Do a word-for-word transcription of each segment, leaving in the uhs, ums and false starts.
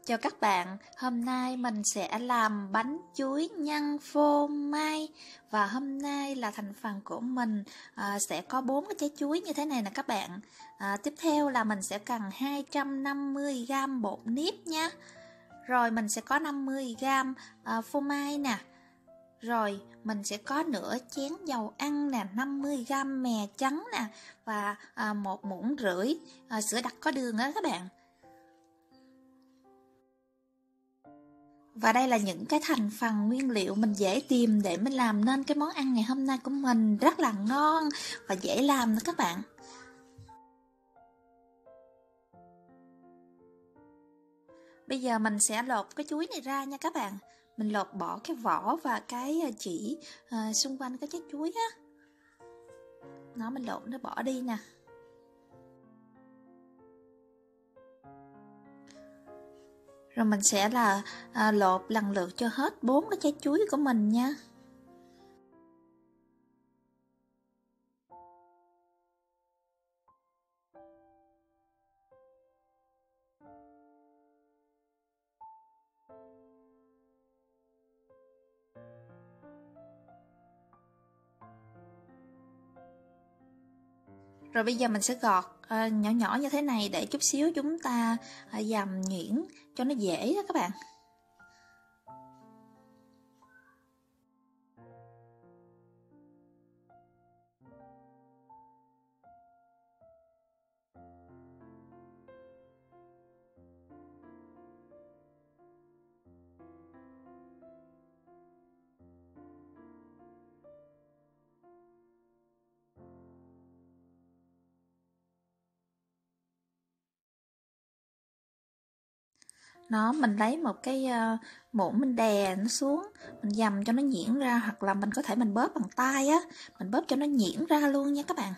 Chào các bạn, hôm nay mình sẽ làm bánh chuối nhân phô mai. Và hôm nay là thành phần của mình à, sẽ có bốn cái trái chuối như thế này nè các bạn. à, Tiếp theo là mình sẽ cần hai trăm năm mươi gam bột nếp nha. Rồi mình sẽ có năm mươi gam à, phô mai nè. Rồi mình sẽ có nửa chén dầu ăn nè, năm mươi gam mè trắng nè. Và à, một muỗng rưỡi à, sữa đặc có đường đó các bạn. Và đây là những cái thành phần nguyên liệu mình dễ tìm để mình làm nên cái món ăn ngày hôm nay của mình, rất là ngon và dễ làm nữa các bạn. Bây giờ mình sẽ lột cái chuối này ra nha các bạn. Mình lột bỏ cái vỏ và cái chỉ uh, xung quanh cái trái chuối á. Nó mình lột nó bỏ đi nè. Rồi mình sẽ là à, lột lần lượt cho hết bốn cái trái chuối của mình nha. Rồi bây giờ mình sẽ gọt à, nhỏ nhỏ như thế này để chút xíu chúng ta à, dầm nhuyễn cho nó dễ đó các bạn. Nó mình lấy một cái uh, muỗng mình đè nó xuống, mình dầm cho nó nhuyễn ra, hoặc là mình có thể mình bóp bằng tay á, mình bóp cho nó nhuyễn ra luôn nha các bạn.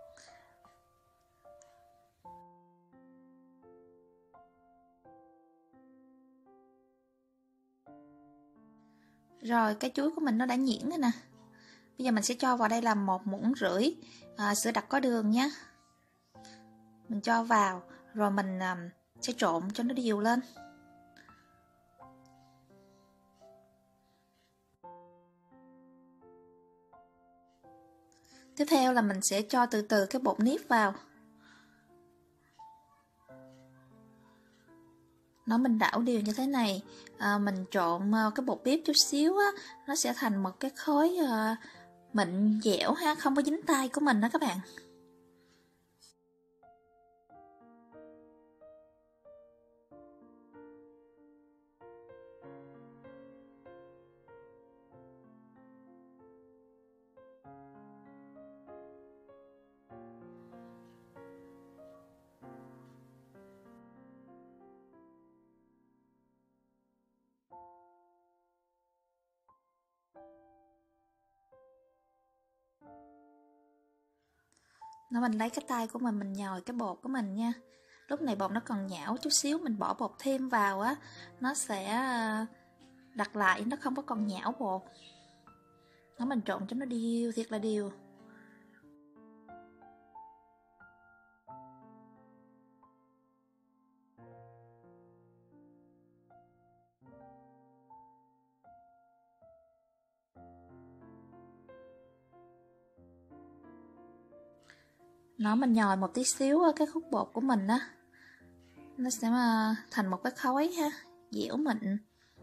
Rồi cái chuối của mình nó đã nhuyễn rồi nè. Bây giờ mình sẽ cho vào đây là một muỗng rưỡi à, sữa đặc có đường nhé. Mình cho vào rồi mình à, sẽ trộn cho nó đều lên. Tiếp theo là mình sẽ cho từ từ cái bột nếp vào. Nó mình đảo đều như thế này. à, Mình trộn cái bột bếp chút xíu á, nó sẽ thành một cái khối à, mịn dẻo ha, không có dính tay của mình đó các bạn. Nó mình lấy cái tay của mình mình nhồi cái bột của mình nha. Lúc này bột nó còn nhão chút xíu, mình bỏ bột thêm vào á, nó sẽ đặt lại, nó không có còn nhão bột. Nó mình trộn cho nó đều, thiệt là đều. Nó mình nhồi một tí xíu cái khúc bột của mình á, nó sẽ thành một cái khối ha, dẻo mịn.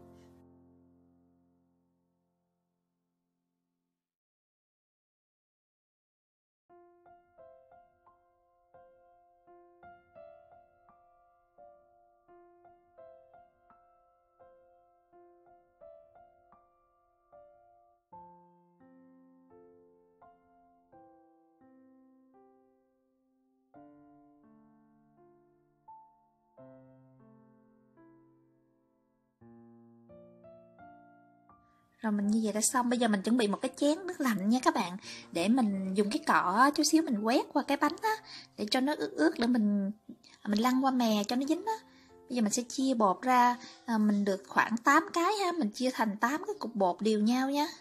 Rồi mình như vậy đã xong. Bây giờ mình chuẩn bị một cái chén nước lạnh nha các bạn, để mình dùng cái cọ chút xíu mình quét qua cái bánh á, để cho nó ướt ướt, để mình mình lăn qua mè cho nó dính á. Bây giờ mình sẽ chia bột ra, à, mình được khoảng tám cái ha, mình chia thành tám cái cục bột đều nhau nha.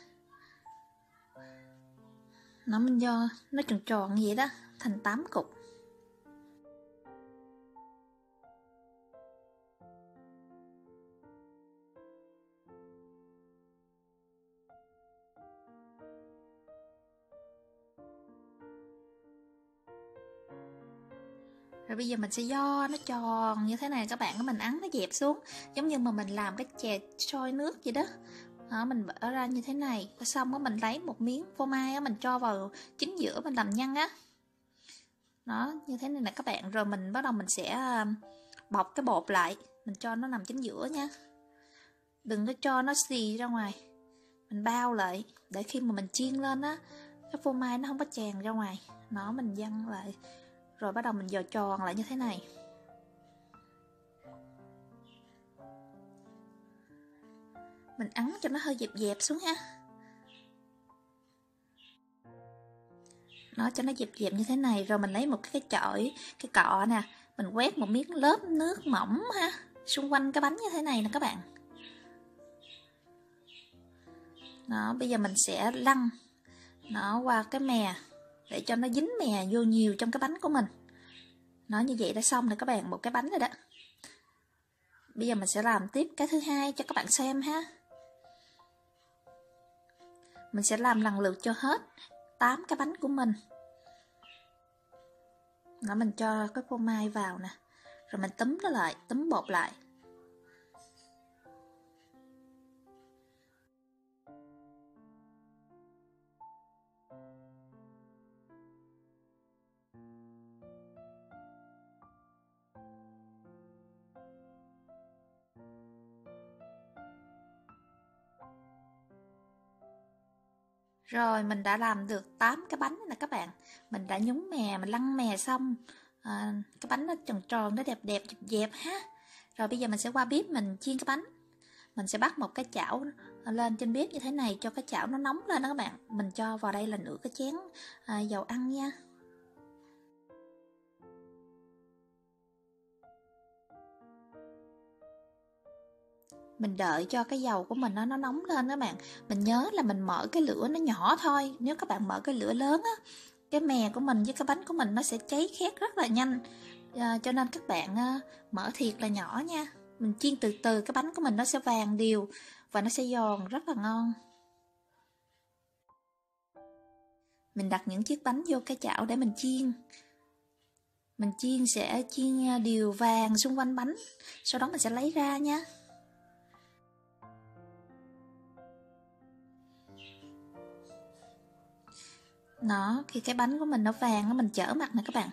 Nó mình do nó tròn tròn vậy đó, thành tám cục. Rồi bây giờ mình sẽ do nó tròn như thế này các bạn, mình ấn nó dẹp xuống giống như mà mình làm cái chè sôi nước vậy đó. Đó, mình vỡ ra như thế này, xong đó mình lấy một miếng phô mai á, mình cho vào chính giữa mình làm nhân á. Đó, như thế này nè các bạn. Rồi mình bắt đầu mình sẽ bọc cái bột lại, mình cho nó nằm chính giữa nha. Đừng có cho nó xì ra ngoài. Mình bao lại để khi mà mình chiên lên á, cái phô mai nó không có tràn ra ngoài. Nó mình văng lại. Rồi bắt đầu mình dò tròn lại như thế này. Mình ấn cho nó hơi dẹp dẹp xuống ha. Nó cho nó dẹp dẹp như thế này. Rồi mình lấy một cái chổi, cái cọ nè, mình quét một miếng lớp nước mỏng ha, xung quanh cái bánh như thế này nè các bạn. Đó, bây giờ mình sẽ lăn nó qua cái mè để cho nó dính mè vô nhiều trong cái bánh của mình. Nó như vậy đã xong rồi các bạn, một cái bánh rồi đó. Bây giờ mình sẽ làm tiếp cái thứ hai cho các bạn xem ha. Mình sẽ làm lần lượt cho hết tám cái bánh của mình. Đó, mình cho cái phô mai vào nè, rồi mình túm nó lại, túm bột lại. Rồi mình đã làm được tám cái bánh nè các bạn. Mình đã nhúng mè, mình lăn mè xong à, cái bánh nó tròn tròn, nó đẹp đẹp, dẹp dẹp ha. Rồi bây giờ mình sẽ qua bếp mình chiên cái bánh. Mình sẽ bắt một cái chảo lên trên bếp như thế này, cho cái chảo nó nóng lên đó các bạn. Mình cho vào đây là nửa cái chén à, dầu ăn nha. Mình đợi cho cái dầu của mình nó, nó nóng lên các bạn. Mình nhớ là mình mở cái lửa nó nhỏ thôi. Nếu các bạn mở cái lửa lớn á, cái mè của mình với cái bánh của mình nó sẽ cháy khét rất là nhanh. à, Cho nên các bạn à, mở thiệt là nhỏ nha. Mình chiên từ từ, cái bánh của mình nó sẽ vàng đều và nó sẽ giòn rất là ngon. Mình đặt những chiếc bánh vô cái chảo để mình chiên. Mình chiên sẽ chiên đều vàng xung quanh bánh. Sau đó mình sẽ lấy ra nha. Nó, khi cái bánh của mình nó vàng, mình chở mặt nè các bạn.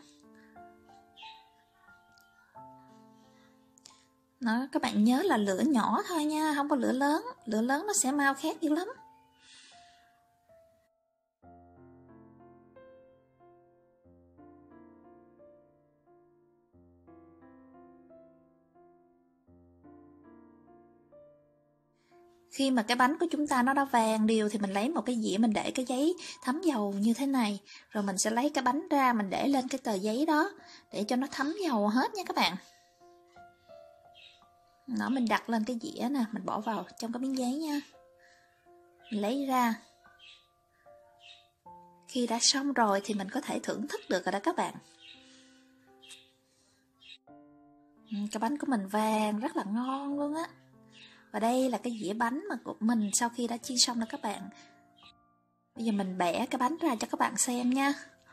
Nó, các bạn nhớ là lửa nhỏ thôi nha, không có lửa lớn. Lửa lớn nó sẽ mau khét dữ lắm. Khi mà cái bánh của chúng ta nó đã vàng đều thì mình lấy một cái dĩa, mình để cái giấy thấm dầu như thế này. Rồi mình sẽ lấy cái bánh ra, mình để lên cái tờ giấy đó để cho nó thấm dầu hết nha các bạn. Nó mình đặt lên cái dĩa nè, mình bỏ vào trong cái miếng giấy nha. Mình lấy ra. Khi đã xong rồi thì mình có thể thưởng thức được rồi đó các bạn. Cái bánh của mình vàng rất là ngon luôn á. Và đây là cái dĩa bánh mà của mình sau khi đã chiên xong đó các bạn. Bây giờ mình bẻ cái bánh ra cho các bạn xem nha.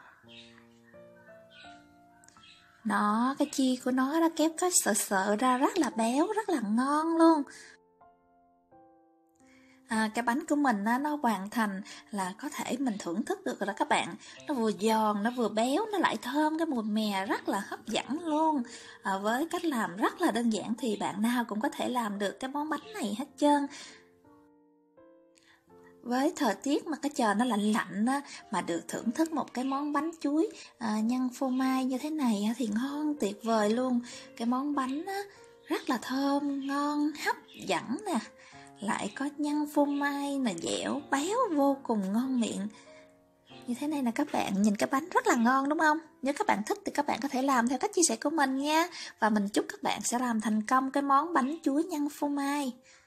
Nó, cái chi của nó đã kéo cái sợ sợ ra rất là béo, rất là ngon luôn. À, cái bánh của mình á, nó hoàn thành là có thể mình thưởng thức được rồi đó các bạn. Nó vừa giòn, nó vừa béo, nó lại thơm, cái mùi mè rất là hấp dẫn luôn. À, với cách làm rất là đơn giản thì bạn nào cũng có thể làm được cái món bánh này hết trơn. Với thời tiết mà cái trời nó lạnh lạnh á, mà được thưởng thức một cái món bánh chuối à, nhân phô mai như thế này á, thì ngon tuyệt vời luôn. Cái món bánh á, rất là thơm, ngon, hấp dẫn nè. Lại có nhân phô mai là dẻo, béo vô cùng ngon miệng. Như thế này nè các bạn, nhìn cái bánh rất là ngon đúng không? Nếu các bạn thích thì các bạn có thể làm theo cách chia sẻ của mình nha. Và mình chúc các bạn sẽ làm thành công cái món bánh chuối nhân phô mai.